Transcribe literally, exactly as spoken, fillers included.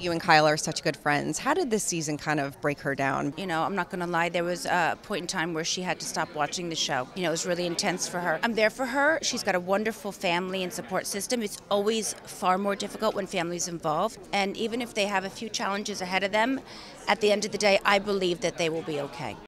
You and Kyle are such good friends. How did this season kind of break her down? You know, I'm not going to lie. There was a point in time where she had to stop watching the show. You know, it was really intense for her. I'm there for her. She's got a wonderful family and support system. It's always far more difficult when family's involved. And even if they have a few challenges ahead of them, at the end of the day, I believe that they will be okay.